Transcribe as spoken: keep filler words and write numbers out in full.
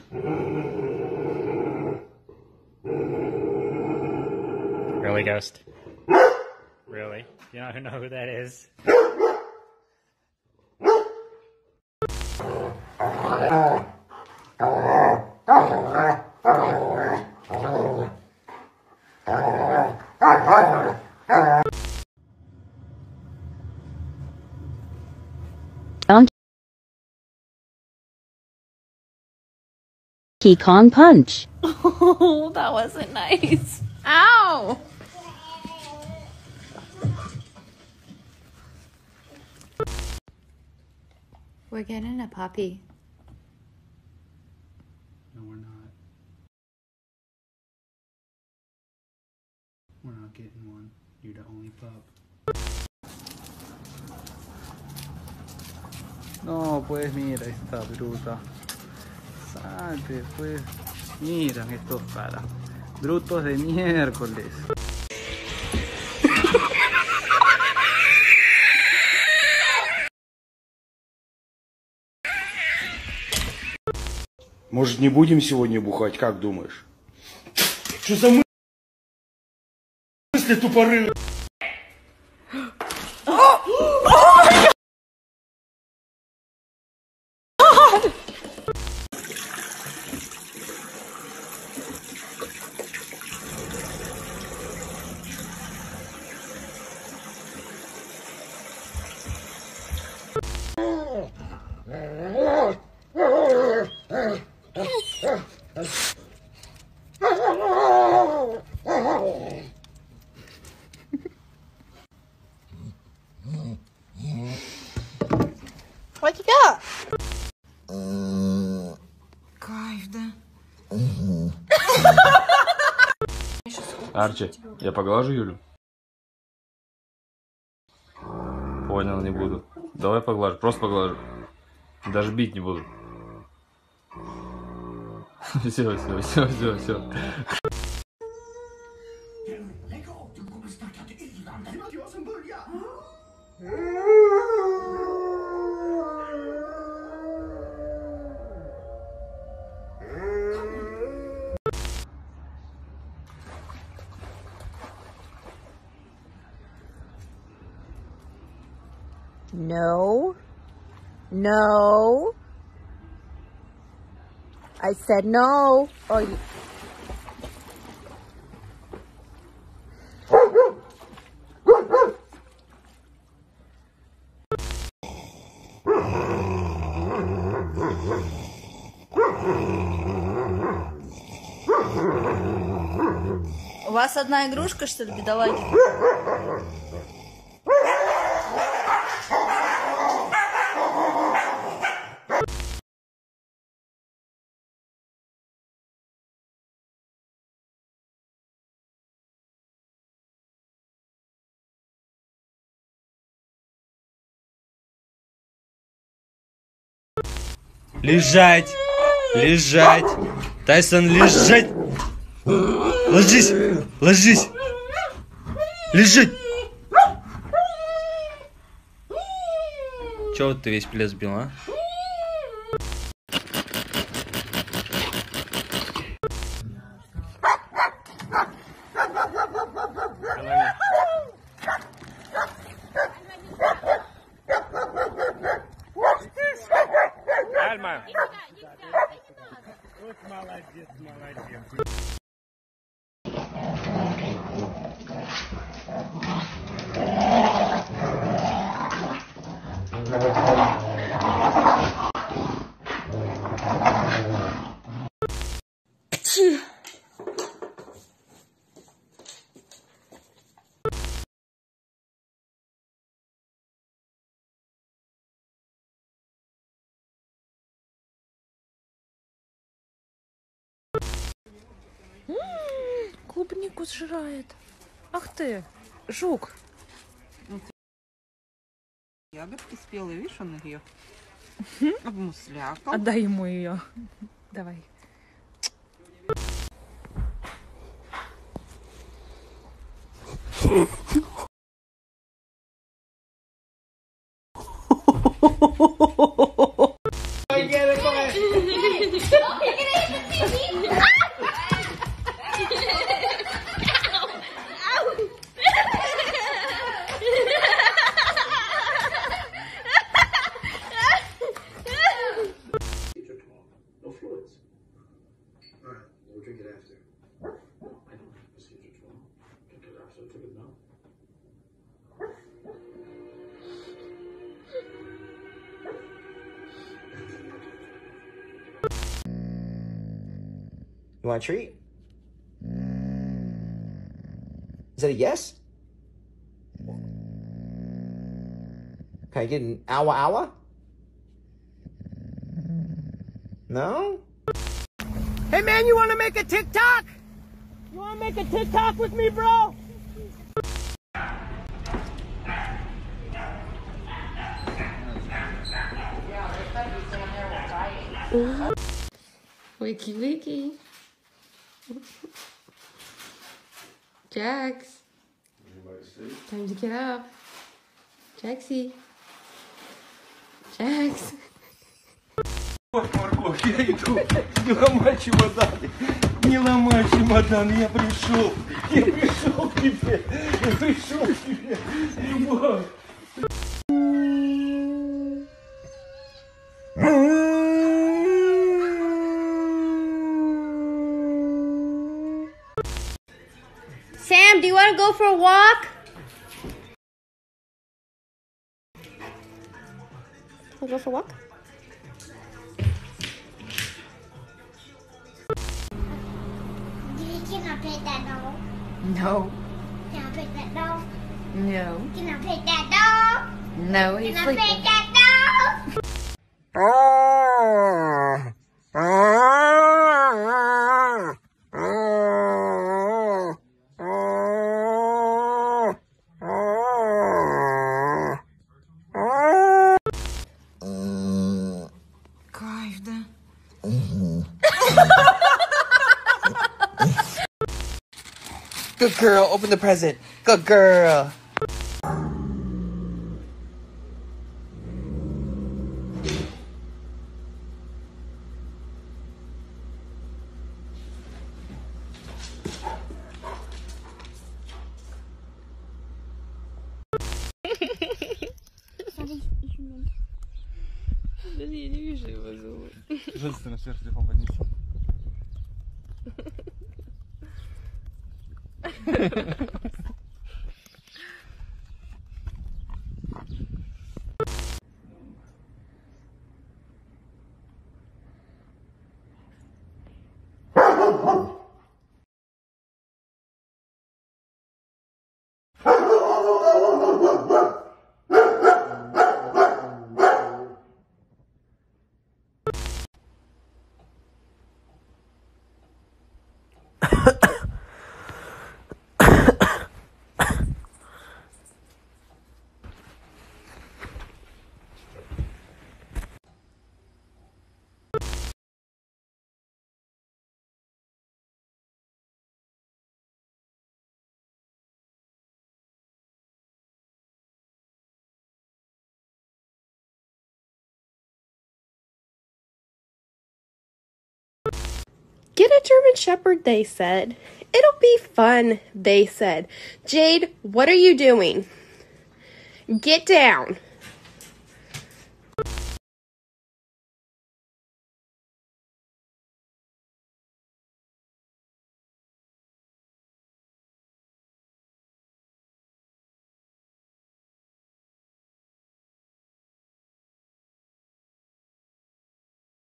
Really, Ghost? Really? You don't know who that is? Donkey Kong Punch. Oh, that wasn't nice. Ow! We're getting a puppy. No, we're not. We're not getting one. You're the only pup. No, pues mira esta bruta. Salte, pues. Miran estos caras. Brutos de miércoles. Может, не будем сегодня бухать, как думаешь? Что за мысли тупорылые? What you got? Кайф, да? Арчи, я поглажу Юлю? Понял, не буду. Давай поглажу, просто поглажу. Даже бить не буду. Все, все, все, все, все. No. No. I said no. Oh, you... У вас одна игрушка, что ли, бедолаги? Лежать! Лежать! Тайсон, лежать! Ложись! Ложись! Лежать! Чего вот ты весь плес сбил, а? Молодец, молодец. Клубнику сжирает. Ах ты, жук. Ягодки спелые, видишь, он ее обмуслякал. Отдай ему ее. Давай. I get it, You want a treat? Is that a yes? Can I get an hour hour? No? Hey man, you wanna make a TikTok? You wanna make a TikTok with me, bro? Wiki wiki. Jax. Time to get up. Jaxie. Jax. Морковь, я иду. Не ломай чемодан. Не ломай чемодан, я пришел. Я пришел к тебе. Я пришел к тебе. Любовь. Sam, do you want to go for a walk? Wanna go for a walk? Can I pet that dog? No. Can I pet that dog? No. Can I pet that dog? No, he's Can I sleeping. pet that dog? Кайф, да? Good girl, open the present. Good girl. Я не вижу его зубы. Пожалуйста, на сверху телефон поднеси. Get a German Shepherd, they said. It'll be fun, they said. Jade, what are you doing? Get down.